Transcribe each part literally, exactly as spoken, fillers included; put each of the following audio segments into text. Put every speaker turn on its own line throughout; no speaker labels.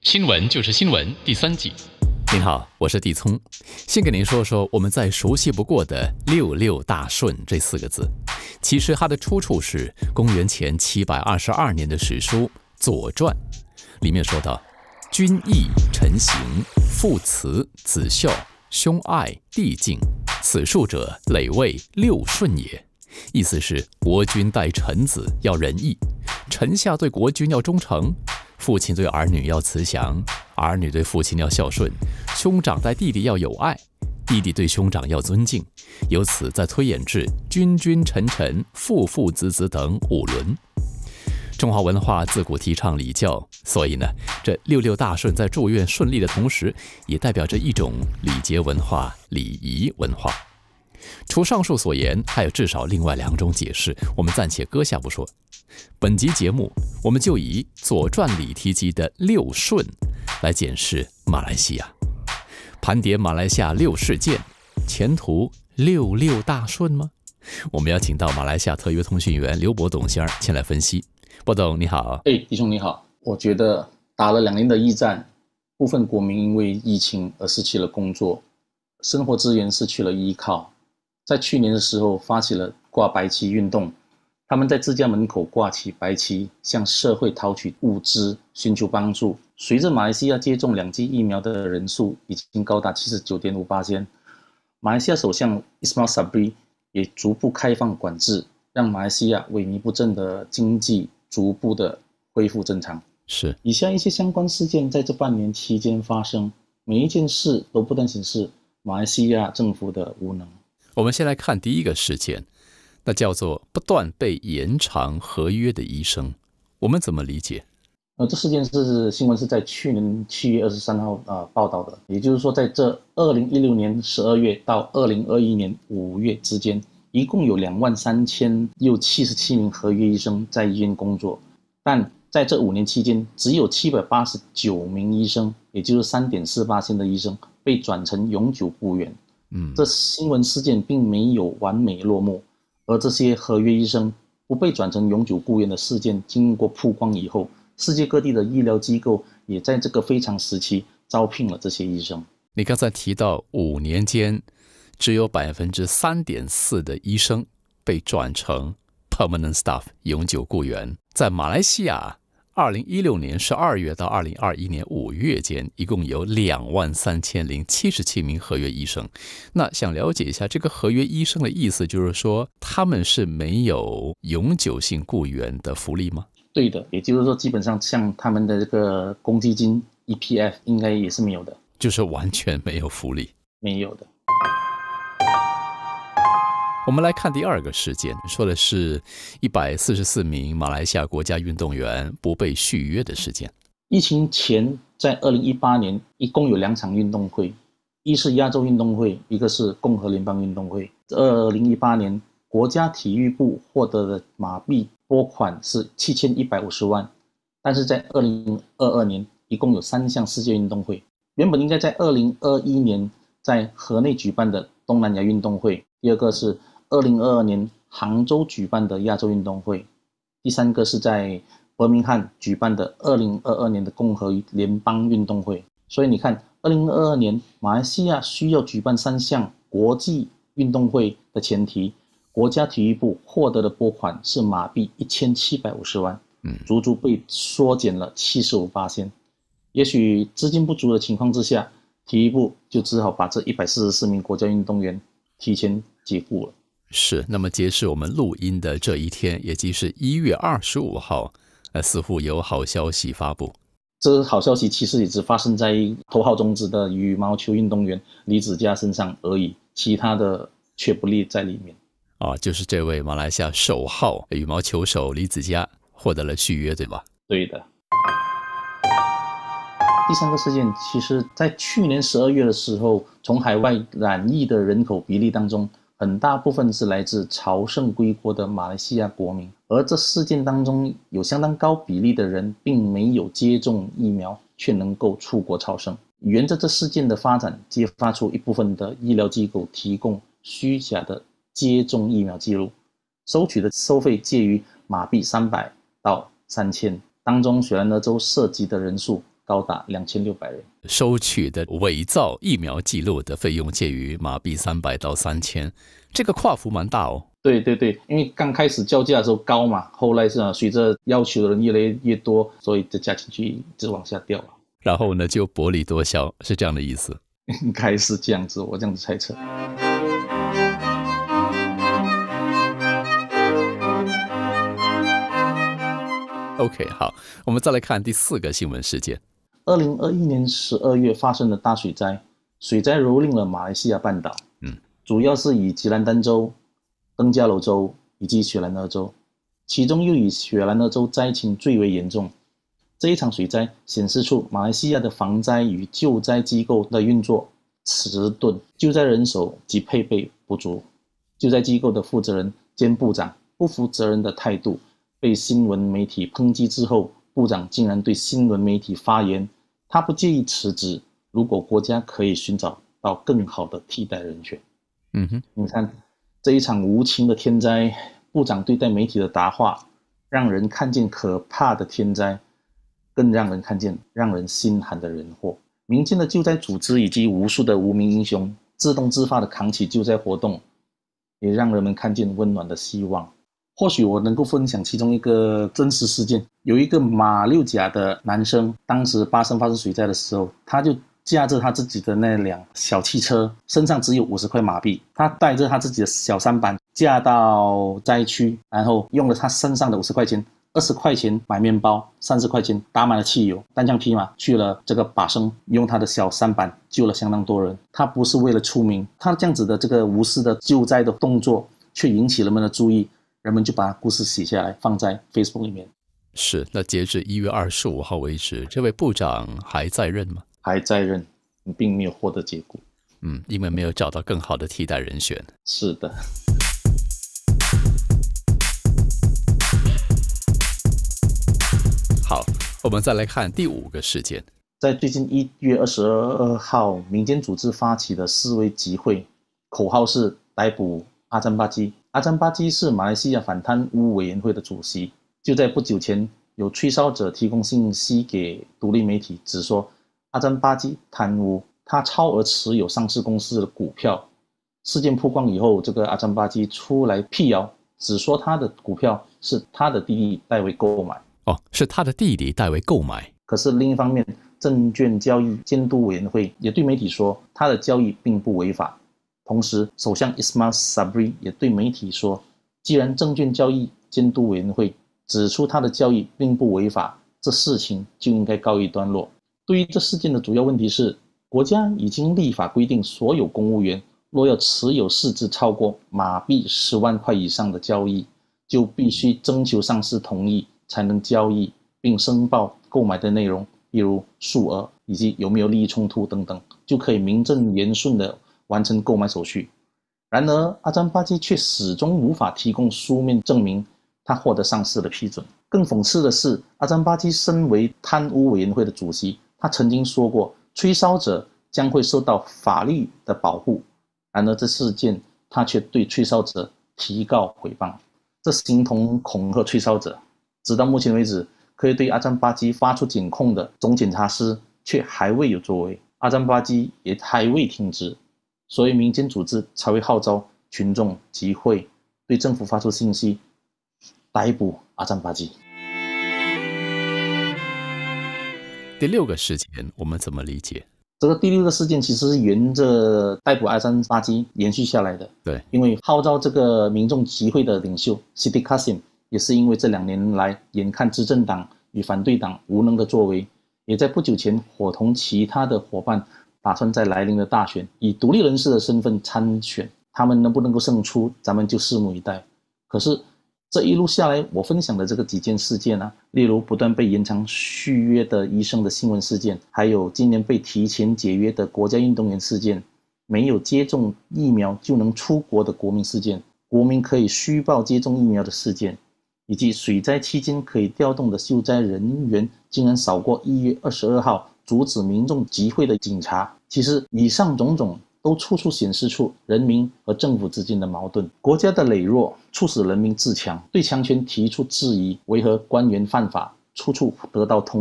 新闻就是新闻第三季。
您好，我是地聪，先给您说说我们再熟悉不过的六六大顺这四个字。其实它的出处是公元前七百二十二年的史书《左传》，里面说到：君义臣行，父慈子孝，兄爱弟敬，此数者，累谓六顺也。意思是国君待臣子要仁义，臣下对国君要忠诚，父亲对儿女要慈祥，儿女对父亲要孝顺，兄长待弟弟要友爱，弟弟对兄长要尊敬。由此再推演至君君臣臣、父父子子等五伦。中华文化自古提倡礼教，所以呢，这六六大顺在祝愿顺利的同时，也代表着一种礼节文化、礼仪文化。除上述所言，还有至少另外两种解释，我们暂且搁下不说。本集节目，我们就以《左传》里提及的六顺来检视马来西亚，盘点马来西亚六事件，前途六六大顺吗？我们要请到马来西亚特约通讯员刘博董先生前来分析。博董你好。
哎，弟兄你好。我觉得打了两年的疫战，部分国民因为疫情而失去了工作，生活资源失去了依靠。在去年的时候发起了挂白旗运动，他们在自家门口挂起白旗，向社会讨取物资，寻求帮助。随着马来西亚接种两剂疫苗的人数已经高达 百分之七十九点五， 马来西亚首相 Ismail Sabri 也逐步开放管制，让马来西亚萎靡不振的经济逐步的恢复正常。
是
以下一些相关事件在这半年期间发生，每一件事都不断显示马来西亚政府的无能。
我们先来看第一个事件，那叫做不断被延长合约的医生，我们怎么理解？
呃，这事件是新闻是在去年七月二十三号呃报道的，也就是说，在这二零一六年十二月到二零二一年五月之间，一共有两万三千又七十七名合约医生在医院工作，但在这五年期间，只有七百八十九名医生，也就是 百分之三点四 的医生被转成永久雇员。嗯，这新闻事件并没有完美落幕，而这些合约医生不被转成永久雇员的事件经过曝光以后，世界各地的医疗机构也在这个非常时期招聘了这些医生。
你刚才提到五年间只有 百分之三点四 的医生被转成 permanent staff 永久雇员。在马来西亚二零一六年十二月到二零二一年五月间，一共有两万三千零七十七名合约医生。那想了解一下这个合约医生的意思，就是说他们是没有永久性雇员的福利吗？
对的，也就是说基本上像他们的这个公积金 E P F 应该也是没有的，
就是完全没有福利，
没有的。
我们来看第二个事件，说的是一百四十四名马来西亚国家运动员不被续约的事件。
疫情前，在二零一八年一共有两场运动会，一是亚洲运动会，一个是共和联邦运动会。二零一八年国家体育部获得的马币拨款是七千一百五十万，但是在二零二二年一共有三项世界运动会，原本应该在二零二一年在河内举办的东南亚运动会，第二个是二零二二年杭州举办的亚洲运动会，第三个是在伯明翰举办的二零二二年的共和联邦运动会。所以你看二零二二年马来西亚需要举办三项国际运动会的前提，国家体育部获得的拨款是马币一千七百五十万，足足被缩减了 百分之七十五。 也许资金不足的情况之下，体育部就只好把这一百四十四名国家运动员提前解雇了。
是，那么截至我们录音的这一天，也就是一月二十五号，呃，似乎有好消息发布。
这好消息其实也只发生在头号种子的羽毛球运动员李梓嘉身上而已，其他的却不列在里面。
啊，就是这位马来西亚首号羽毛球手李梓嘉获得了续约，对吧？
对的。第三个事件，其实在去年十二月的时候，从海外染疫的人口比例当中，很大部分是来自朝圣归国的马来西亚国民，而这事件当中有相当高比例的人并没有接种疫苗，却能够出国朝圣。沿着这事件的发展，揭发出一部分的医疗机构提供虚假的接种疫苗记录，收取的收费介于马币三百到三千，当中雪兰莪州涉及的人数高达两千六百人。
收取的伪造疫苗记录的费用介于马币三百到三千，这个跨幅蛮大哦。
对对对，因为刚开始交价的时候高嘛，后来是啊，随着要求的人越来越多，所以这价钱就一直往下掉了。
然后呢，就薄利多销，是这样的意思。
应该是这样子，我这样子猜测。
OK， 好，我们再来看第四个新闻事件。
二零二一年十二月发生的大水灾，水灾蹂躏了马来西亚半岛，
嗯，
主要是以吉兰丹州、登嘉楼州以及雪兰莪州，其中又以雪兰莪州灾情最为严重。这一场水灾显示出马来西亚的防灾与救灾机构的运作迟钝，救灾人手及配备不足，救灾机构的负责人兼部长不负责任的态度被新闻媒体抨击之后，部长竟然对新闻媒体发言，他不介意辞职，如果国家可以寻找到更好的替代人选。
嗯哼，
你看这一场无情的天灾，部长对待媒体的答话，让人看见可怕的天灾，更让人看见让人心寒的人祸。民间的救灾组织以及无数的无名英雄自动自发地扛起救灾活动，也让人们看见温暖的希望。或许我能够分享其中一个真实事件，有一个马六甲的男生，当时巴生发生水灾的时候，他就驾着他自己的那辆小汽车，身上只有五十块马币，他带着他自己的小舢板驾到灾区，然后用了他身上的五十块钱，二十块钱买面包，三十块钱打满了汽油，单枪匹马去了这个巴生，用他的小舢板救了相当多人。他不是为了出名，他这样子的这个无私的救灾的动作却引起人们的注意，人们就把故事写下来放在 Facebook 里面。
是，那截至一月二十五号为止，这位部长还在任吗？
还在任，并没有获得结果。
嗯，因为没有找到更好的替代人选。
是的。
好，我们再来看第五个事件。
在最近一月二十二号，民间组织发起的示威集会，口号是逮捕阿詹巴基。阿詹巴基是马来西亚反贪污委员会的主席。就在不久前，有吹哨者提供信息给独立媒体，指说阿詹巴基贪污，他超额持有上市公司的股票。事件曝光以后，这个阿詹巴基出来辟谣，只说他的股票是他的弟弟代为购买。
哦，是他的弟弟代为购买。
可是另一方面，证券交易监督委员会也对媒体说，他的交易并不违法。同时，首相 Ismail Sabri 也对媒体说，既然证券交易监督委员会指出他的交易并不违法，这事情就应该告一段落。对于这事件的主要问题是，国家已经立法规定，所有公务员若要持有市值超过马币十万块以上的交易，就必须征求上司同意才能交易，并申报购买的内容，例如数额以及有没有利益冲突等等，就可以名正言顺地完成购买手续。然而，阿詹巴基却始终无法提供书面证明他获得上司的批准。更讽刺的是，阿詹巴基身为贪污委员会的主席，他曾经说过，吹哨者将会受到法律的保护。然而这事件，他却对吹哨者提告诽谤，这形同恐吓吹哨者。直到目前为止，可以对阿詹巴基发出检控的总检察师却还未有作为，阿詹巴基也还未停职，所以民间组织才会号召群众集会，对政府发出信息，逮捕阿詹巴基。
第六个事件我们怎么理解？
这个第六个事件其实是沿着逮捕阿詹巴基延续下来的。
对，
因为号召这个民众集会的领袖 Siti Kasim 也是因为这两年来眼看执政党与反对党无能的作为，也在不久前伙同其他的伙伴打算在来临的大选以独立人士的身份参选，他们能不能够胜出，咱们就拭目以待。可是这一路下来，我分享的这个几件事件啊，例如不断被延长续约的医生的新闻事件，还有今年被提前解约的国家运动员事件，没有接种疫苗就能出国的国民事件，国民可以虚报接种疫苗的事件，以及水灾期间可以调动的救灾人员竟然少过一月二十二号阻止民众集会的警察。其实以上种种都处处显示出人民和政府之间的矛盾，国家的羸弱促使人民自强，对强权提出质疑，为何官员犯法处处得到通融。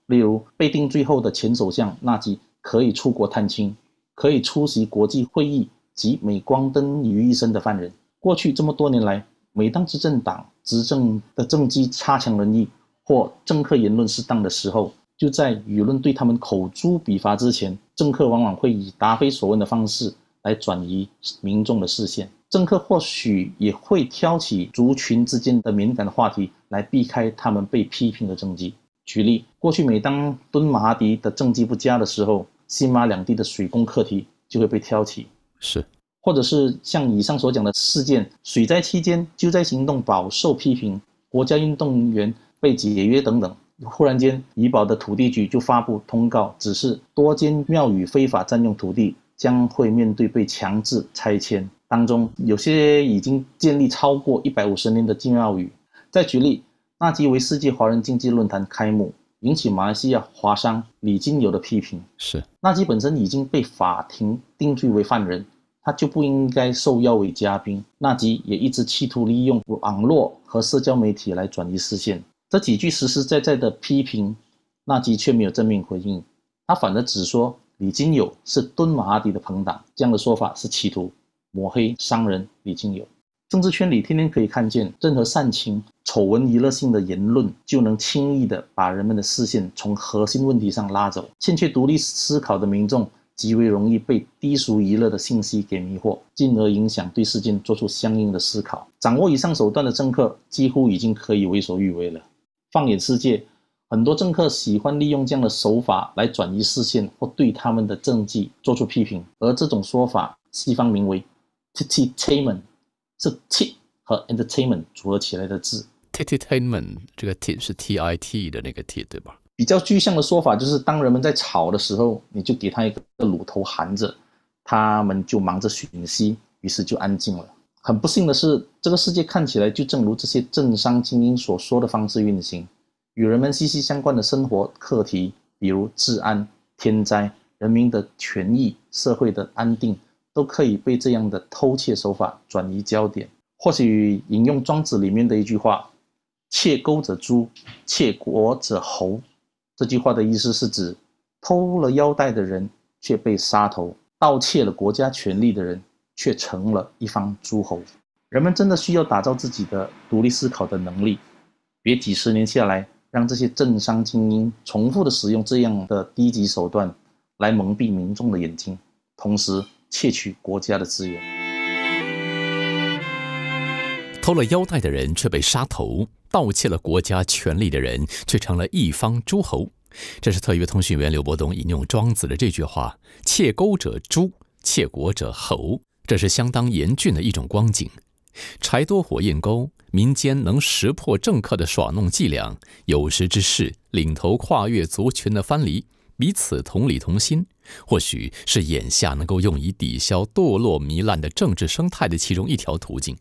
例如被定罪后的前首相纳吉可以出国探亲，可以出席国际会议及镁光灯于一身的犯人。过去这么多年来，每当执政党执政的政绩差强人意，或政客言论失当的时候，就在舆论对他们口诛笔伐之前，政客往往会以答非所问的方式来转移民众的视线。政客或许也会挑起族群之间的敏感的话题来避开他们被批评的政绩。举例，过去每当敦马哈迪的政绩不佳的时候，新马两地的水工课题就会被挑起，
是，
或者是像以上所讲的事件，水灾期间救灾行动饱受批评，国家运动员被解约等等，忽然间怡保的土地局就发布通告，指示多间庙宇非法占用土地将会面对被强制拆迁，当中有些已经建立超过一百五十年的金庙宇。再举例，纳吉为世界华人经济论坛开幕，引起马来西亚华商李金友的批评。
是，
纳吉本身已经被法庭定罪为犯人，他就不应该受邀为嘉宾。纳吉也一直企图利用网络和社交媒体来转移视线。这几句实实在在的批评，纳吉却没有正面回应，他反而只说李金友是敦马哈迪的朋党，这样的说法是企图抹黑商人李金友。政治圈里天天可以看见，任何煽情、丑闻娱乐性的言论就能轻易地把人们的视线从核心问题上拉走。欠缺独立思考的民众极为容易被低俗娱乐的信息给迷惑，进而影响对事件做出相应的思考。掌握以上手段的政客几乎已经可以为所欲为了。放眼世界，很多政客喜欢利用这样的手法来转移视线或对他们的政绩做出批评，而这种说法西方名为 tititainment， 是 tit 和 entertainment 组合起来的字。
tititainment 这个 tit 是 T I T 的那个 tit 对吧？
比较具象的说法就是，当人们在吵的时候，你就给他一个乳头含着，他们就忙着吮吸，于是就安静了。很不幸的是，这个世界看起来就正如这些政商精英所说的方式运行，与人们息息相关的生活课题，比如治安、天灾、人民的权益、社会的安定，都可以被这样的偷窃手法转移焦点。或许引用庄子里面的一句话，窃钩者诛，窃国者侯。这句话的意思是指，偷了腰带的人却被杀头，盗窃了国家权力的人却成了一方诸侯。人们真的需要打造自己的独立思考的能力，别几十年下来让这些政商精英重复的使用这样的低级手段来蒙蔽民众的眼睛，同时窃取国家的资源。
偷了腰带的人却被杀头，盗窃了国家权力的人却成了一方诸侯。这是特约通讯员刘伯东引用庄子的这句话：窃钩者诛，窃国者侯。这是相当严峻的一种光景。柴多火焰沟，民间能识破政客的耍弄伎俩，有识之士领头跨越族群的藩篱，彼此同理同心，或许是眼下能够用以抵消堕落糜烂的政治生态的其中一条途径。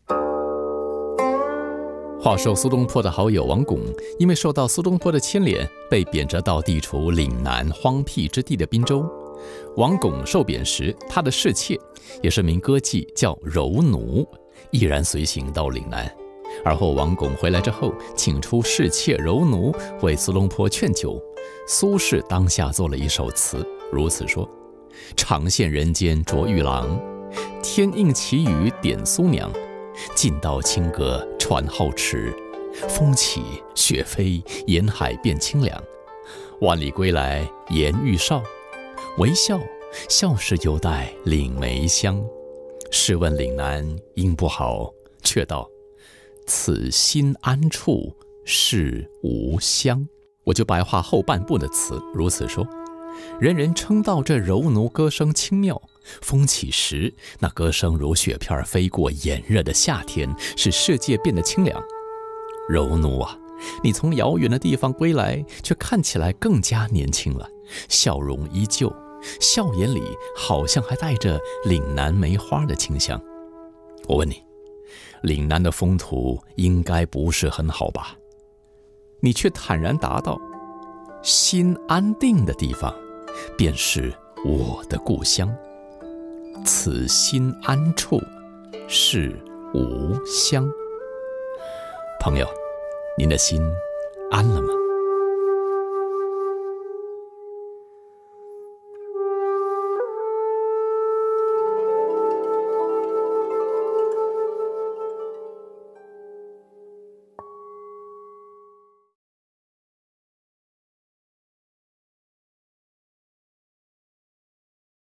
话说苏东坡的好友王拱，因为受到苏东坡的牵连，被贬谪到地处岭南荒僻之地的滨州。王拱受贬时，他的侍妾也是名歌妓，叫柔奴，毅然随行到岭南。而后王拱回来之后，请出侍妾柔奴为苏东坡劝酒。苏轼当下作了一首词，如此说：长羡人间着玉郎，天应奇语点苏娘。尽道清歌传皓齿，风起雪飞沿海变清凉。万里归来颜愈少，微笑笑时犹带岭梅香。试问岭南应不好，却道此心安处是吾乡。我就白话后半部的词，如此说：人人称道这柔奴歌声清妙，风起时那歌声如雪片飞过炎热的夏天，使世界变得清凉。柔奴啊，你从遥远的地方归来，却看起来更加年轻了，笑容依旧，笑颜里好像还带着岭南梅花的清香。我问你，岭南的风土应该不是很好吧？你却坦然答道：心安定的地方便是我的故乡，此心安处是吾乡。朋友，您的心安了吗？